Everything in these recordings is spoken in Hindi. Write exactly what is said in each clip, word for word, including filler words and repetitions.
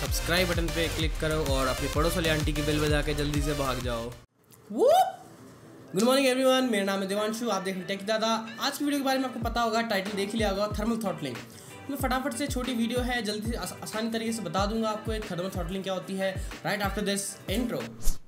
सब्सक्राइब बटन पे क्लिक करो और अपनी पड़ोस वाली आंटी की बेल बजा के जल्दी से भाग जाओ। गुड मॉर्निंग एवरीवन, मेरा नाम है देवांशु, आप देख रहे हैं टेक दादा। आज की वीडियो के बारे में आपको पता होगा, टाइटल देख ही लिया होगा, थर्मल थ्रॉटलिंग। मैं फटाफट से छोटी वीडियो है, जल्दी से आसानी तरीके से बता दूंगा आपको एक थर्मल थ्रॉटलिंग क्या होती है right after this intro.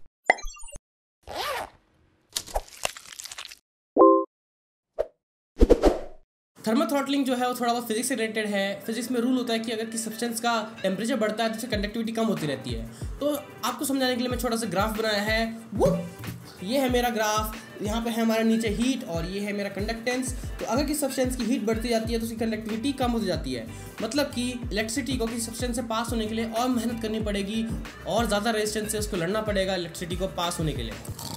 Thermal throttling जो है वो थोड़ा बहुत फिजिक्स से रिलेटेड है। फिजिक्स में रूल होता है कि अगर किसी सब्सटेंस का टेम्परेचर बढ़ता है तो उसकी कंडक्टिविटी कम होती रहती है। तो आपको समझाने के लिए मैं छोटा सा ग्राफ बनाया है। वो ये है मेरा ग्राफ, यहाँ पे है हमारा नीचे हीट और ये है मेरा कंडक्टेंस। तो अगर किसी सब्सटेंस की हीट बढ़ती जाती है तो उसकी कंडक्टिविटी कम होती जाती है। मतलब कि इलेक्ट्रिसिटी को किसी सब्सटेंस से पास होने के लिए और मेहनत करनी पड़ेगी और ज़्यादा रेजिस्टेंस से उसको लड़ना पड़ेगा इलेक्ट्रिसिटी को पास होने के लिए।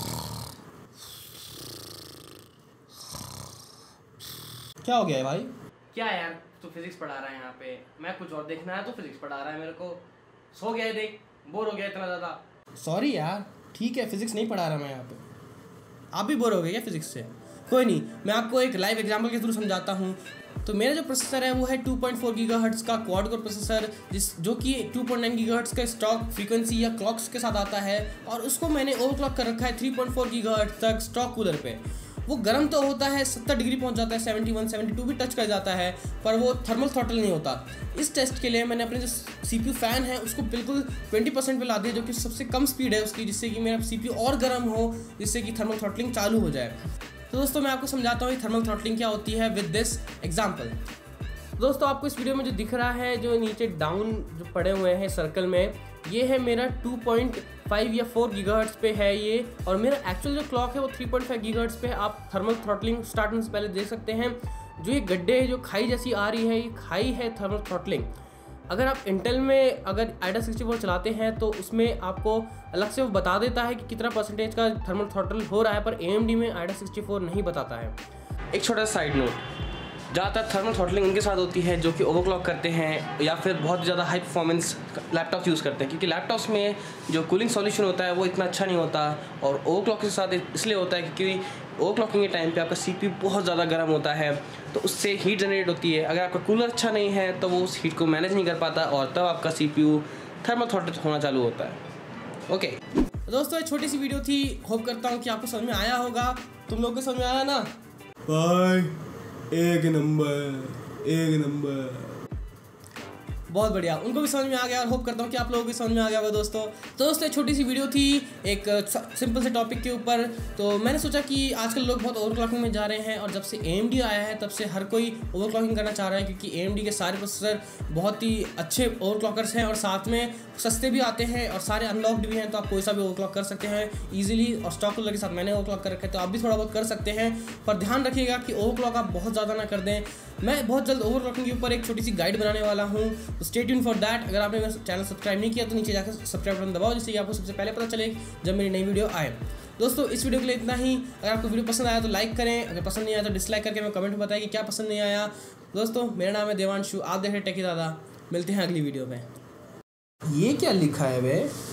क्या हो गया है भाई? क्या यार, तू फिजिक्स पढ़ा रहा है यहाँ पे, मैं कुछ और देखना है तो फिजिक्स पढ़ा रहा है मेरे को। सो गया है, देख बोर हो गया इतना ज़्यादा। सॉरी यार, ठीक है, फिजिक्स नहीं पढ़ा रहा मैं यहाँ पे। आप भी बोर हो गए क्या फिजिक्स से? कोई नहीं, मैं आपको एक लाइव एग्जांपल के थ्रू समझाता हूँ। तो मेरा जो प्रोसेसर है वो है टू पॉइंट फोर गीगाहर्ट्ज का क्वाड कोर प्रोसेसर, जिस जो कि टू पॉइंट नाइन गीगाहर्ट्ज का स्टॉक फ्रीक्वेंसी या क्लॉक्स के साथ आता है, और उसको मैंने ओवरक्लॉक कर रखा है थ्री पॉइंट फोर गीगाहर्ट्ज तक स्टॉक कूलर पे। वो गर्म तो होता है, सत्तर डिग्री पहुंच जाता है, सेवेंटी वन, सेवेंटी टू भी टच कर जाता है, पर वो थर्मल थ्रॉटल नहीं होता। इस टेस्ट के लिए मैंने अपने जो सीपीयू फ़ैन है उसको बिल्कुल ट्वेंटी परसेंट पे ला दिया, जो कि सबसे कम स्पीड है उसकी, जिससे कि मेरा सीपीयू और गर्म हो, जिससे कि थर्मल थ्रॉटलिंग चालू हो जाए। तो दोस्तों मैं आपको समझाता हूँ थर्मल थ्रॉटलिंग क्या होती है विद दिस एग्जाम्पल। दोस्तों आपको इस वीडियो में जो दिख रहा है, जो नीचे डाउन जो पड़े हुए हैं सर्कल में, ये है मेरा टू पॉइंट फाइव या फोर गीगाहर्ट्ज पे है ये, और मेरा एक्चुअल जो क्लॉक है वो थ्री पॉइंट फाइव गीगाहर्ट्ज पे है। आप थर्मल थ्रॉटलिंग स्टार्ट होने से पहले देख सकते हैं, जो ये गड्ढे जो खाई जैसी आ रही है, ये खाई है थर्मल थ्रॉटलिंग। अगर आप इंटेल में अगर आइडा सिक्सटी फोर चलाते हैं तो उसमें आपको अलग से वो बता देता है कि कितना परसेंटेज का थर्मल थ्रॉटल हो रहा है, पर ए एम डी में आइडा सिक्सटी फोर नहीं बताता है। एक छोटा सा साइड नोट, ज़्यादातर थर्मल थ्रॉटलिंग उनके साथ होती है जो कि ओवरक्लॉक करते हैं या फिर बहुत ज़्यादा हाई परफॉर्मेंस लैपटॉप यूज़ करते हैं, क्योंकि लैपटॉप्स में जो कूलिंग सॉल्यूशन होता है वो इतना अच्छा नहीं होता। और ओवरक्लॉक के साथ इसलिए होता है क्योंकि ओवरक्लॉकिंग के टाइम पे आपका सीपीयू बहुत ज़्यादा गर्म होता है, तो उससे हीट जनरेट होती है। अगर आपका कूलर अच्छा नहीं है तो वो उस हीट को मैनेज नहीं कर पाता और तब आपका सीपीयू थर्मल थ्रॉटल होना चालू होता है। ओके दोस्तों, एक छोटी सी वीडियो थी, होप करता हूँ कि आपको समझ में आया होगा। तुम लोग को समझ में आया ना? बाय, एक नंबर एक नंबर। बहुत बढ़िया, उनको भी समझ में आ गया और होप करता हूँ कि आप लोगों को समझ में आ गया होगा दोस्तों। तो दोस्तों एक छोटी सी वीडियो थी एक सिंपल से टॉपिक के ऊपर। तो मैंने सोचा कि आजकल लोग बहुत ओवरक्लॉकिंग में जा रहे हैं, और जब से ए एम डी आया है तब से हर कोई ओवरक्लॉकिंग करना चाह रहा है, क्योंकि ए एम डी के सारे प्रोसेसर बहुत ही अच्छे ओवरक्लॉकर्स हैं और साथ में सस्ते भी आते हैं और सारे अनलॉक्ड भी हैं। तो आप कोई सा भी ओवरक्लॉक कर सकते हैं ईजिली, और स्टॉक कूलर के साथ मैंने ओवरक्लॉक कर रखा है, तो आप भी थोड़ा बहुत कर सकते हैं। पर ध्यान रखिएगा कि ओवरक्लॉक आप बहुत ज़्यादा ना कर दें। मैं बहुत जल्द ओवरक्लॉकिंग के ऊपर एक छोटी सी गाइड बनाने वाला हूँ, तो स्टे ट्यून फॉर दैट। अगर आपने मेरा चैनल सब्सक्राइब नहीं किया तो नीचे जाकर सब्सक्राइब बटन दबाओ, जिससे कि आपको सबसे पहले पता चले जब मेरी नई वीडियो आए। दोस्तों इस वीडियो के लिए इतना ही। अगर आपको वीडियो पसंद आया तो लाइक करें, अगर पसंद नहीं आया तो डिसलाइक करके मैं कमेंट में बताएं कि क्या पसंद नहीं आया। दोस्तों मेरा नाम है देवांशु, आप देख रहे हैं टेकी दादा। मिलते हैं अगली वीडियो में। ये क्या लिखा है बे?